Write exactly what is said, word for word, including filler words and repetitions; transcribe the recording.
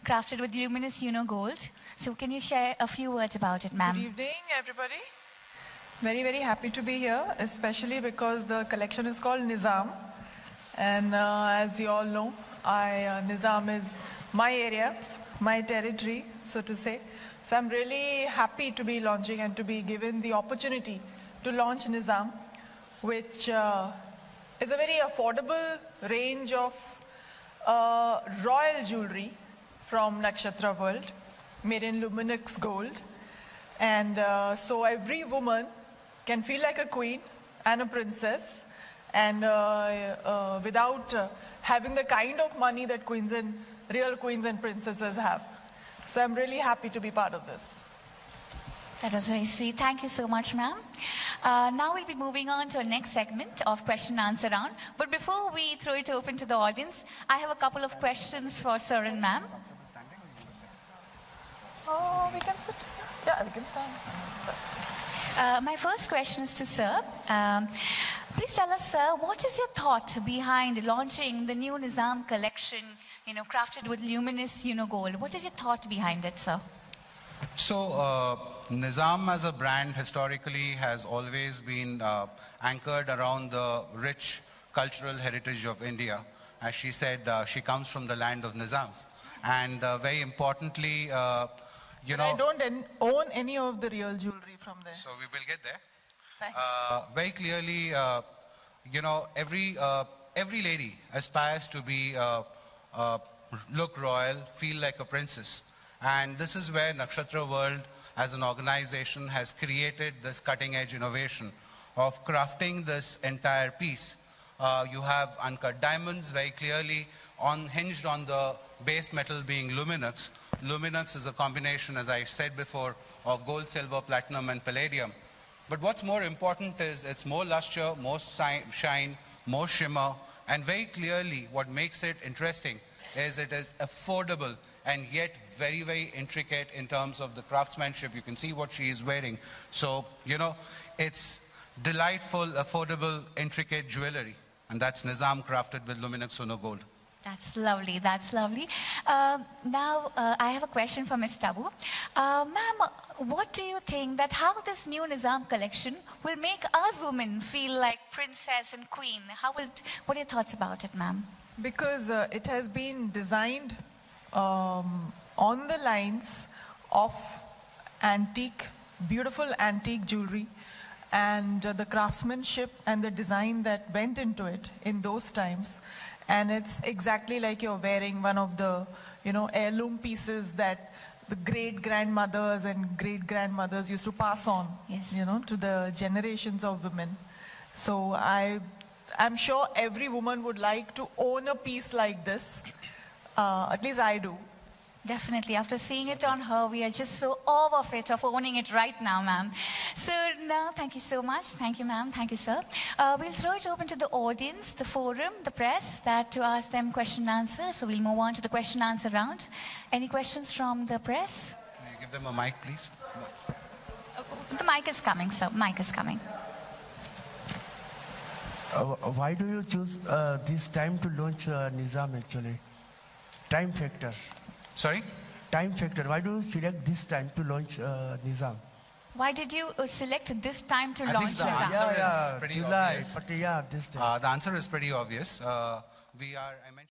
crafted with luminous Uno Gold. So can you share a few words about it, ma'am? Good evening, everybody. Very, very happy to be here, especially because the collection is called Nizam. And uh, as you all know, I, uh, Nizam is my area, my territory, so to say. So I'm really happy to be launching and to be given the opportunity to launch Nizam, which uh, is a very affordable range of uh, royal jewelry from Nakshatra World, made in Luminous Gold. And uh, so every woman can feel like a queen and a princess, and uh, uh, without uh, having the kind of money that queens and real queens and princesses have. So I'm really happy to be part of this. That was very sweet. Thank you so much, ma'am. Uh, now we'll be moving on to our next segment of question and answer round. But before we throw it open to the audience, I have a couple of questions for sir and ma'am. Oh, we can sit. Yeah, we can stand. That's okay. Uh, my first question is to sir. Um, please tell us, sir, what is your thought behind launching the new Nizam collection, you know, crafted with luminous Uno Gold? What is your thought behind it, sir? So, uh, Nizam as a brand historically has always been uh, anchored around the rich cultural heritage of India. As she said, uh, she comes from the land of Nizams. And uh, very importantly, uh, you but know... I don't en own any of the real jewelry from there. So we will get there. Thanks. Uh, very clearly, uh, you know, every, uh, every lady aspires to be, uh, uh, look royal, feel like a princess. And this is where Nakshatra World as an organization has created this cutting edge innovation of crafting this entire piece. Uh, you have uncut diamonds very clearly on, hinged on the base metal being Luminous. Luminous is a combination, as I said before, of gold, silver, platinum, and palladium. But what's more important is it's more luster, more shine, more shimmer, and very clearly what makes it interesting is it is affordable and yet very, very intricate in terms of the craftsmanship. You can see what she is wearing. So, you know, it's delightful, affordable, intricate jewelry. And that's Nizam crafted with Luminous Uno Gold. That's lovely. That's lovely. Uh, now, uh, I have a question for Miz Tabu. Uh, Ma'am, what do you think that how this new Nizam collection will make us women feel like princess and queen? How will it, what are your thoughts about it, ma'am? Because uh, it has been designed um, on the lines of antique, beautiful antique jewelry, and uh, the craftsmanship and the design that went into it in those times. And it's exactly like you're wearing one of the, you know, heirloom pieces that the great-grandmothers and great-grandmothers used to pass on, yes. you know, to the generations of women. So I, I'm sure every woman would like to own a piece like this. Uh, at least I do. Definitely. After seeing it on her, we are just so awe of it, of owning it right now, ma'am. So now, thank you so much. Thank you, ma'am. Thank you, sir. Uh, we'll throw it open to the audience, the forum, the press, that to ask them question and answer. So we'll move on to the question and answer round. Any questions from the press? Can you give them a mic, please? Uh, the mic is coming, sir. Mic is coming. Uh, why do you choose uh, this time to launch uh, Nizam actually? Time factor. Sorry? Time factor. Why do you select this time to launch uh, Nizam? Why did you uh, select this time to I launch think the Nizam? answer Yeah, is yeah, pretty July, obvious. but yeah, this time. Uh, the answer is pretty obvious. Uh, we are, I mentioned